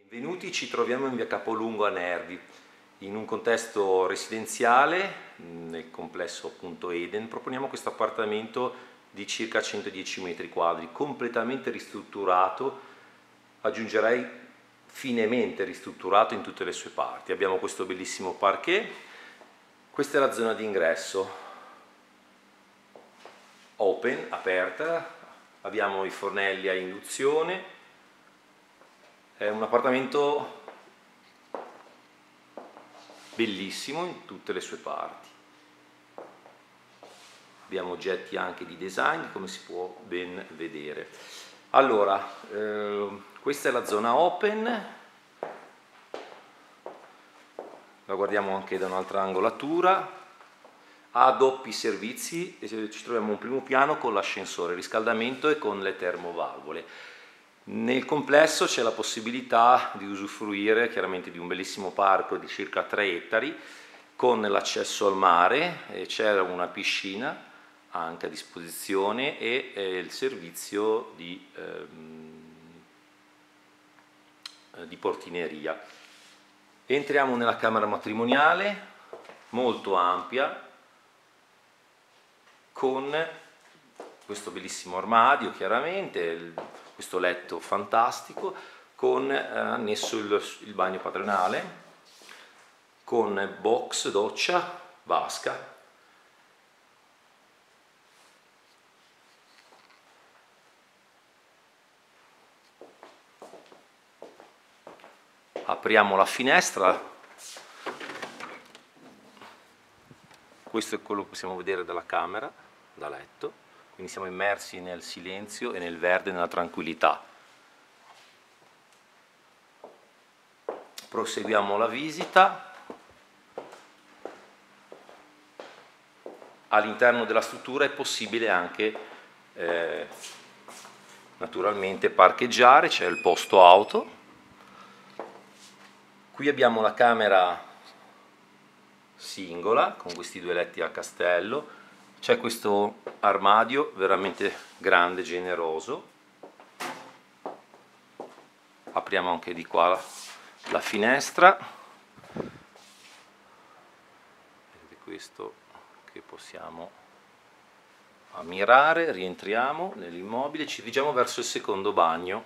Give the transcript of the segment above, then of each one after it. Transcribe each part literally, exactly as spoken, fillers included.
Benvenuti, ci troviamo in via Capolungo a Nervi, in un contesto residenziale, nel complesso appunto Eden. Proponiamo questo appartamento di circa centodieci metri quadri, completamente ristrutturato, aggiungerei finemente ristrutturato in tutte le sue parti. Abbiamo questo bellissimo parquet, questa è la zona di ingresso, open, aperta, abbiamo i fornelli a induzione. È un appartamento bellissimo in tutte le sue parti. Abbiamo oggetti anche di design, come si può ben vedere. Allora, eh, questa è la zona open, la guardiamo anche da un'altra angolatura. Ha doppi servizi, ci troviamo un primo piano con l'ascensore, riscaldamento e con le termovalvole. Nel complesso c'è la possibilità di usufruire chiaramente di un bellissimo parco di circa tre ettari con l'accesso al mare, c'è una piscina anche a disposizione e eh, il servizio di, ehm, di portineria. Entriamo nella camera matrimoniale, molto ampia, con questo bellissimo armadio chiaramente, il, questo letto fantastico, con eh, annesso il, il bagno padronale, con box, doccia, vasca. Apriamo la finestra, questo è quello che possiamo vedere dalla camera, da letto. Quindi siamo immersi nel silenzio e nel verde, nella tranquillità. Proseguiamo la visita. All'interno della struttura è possibile anche eh, naturalmente parcheggiare, c'è il posto auto. Qui abbiamo la camera singola con questi due letti a castello. C'è questo armadio veramente grande, generoso. Apriamo anche di qua la, la finestra. Vedete questo che possiamo ammirare. Rientriamo nell'immobile, ci dirigiamo verso il secondo bagno,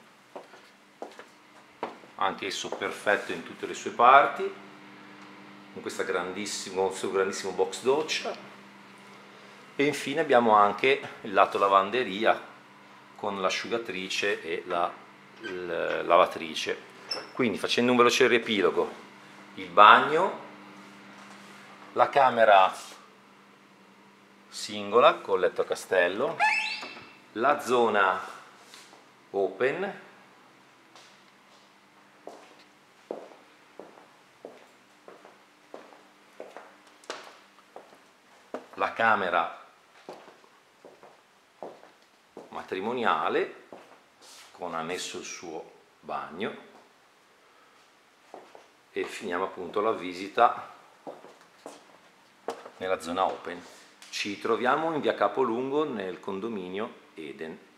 anche esso perfetto in tutte le sue parti, con questo grandissimo, questo grandissimo box doccia. E infine abbiamo anche il lato lavanderia con l'asciugatrice e la, la lavatrice. Quindi, facendo un veloce riepilogo, il bagno, la camera singola con letto a castello, la zona open, la camera matrimoniale con annesso il suo bagno e finiamo appunto la visita nella zona open. Ci troviamo in via Capolungo nel condominio Eden.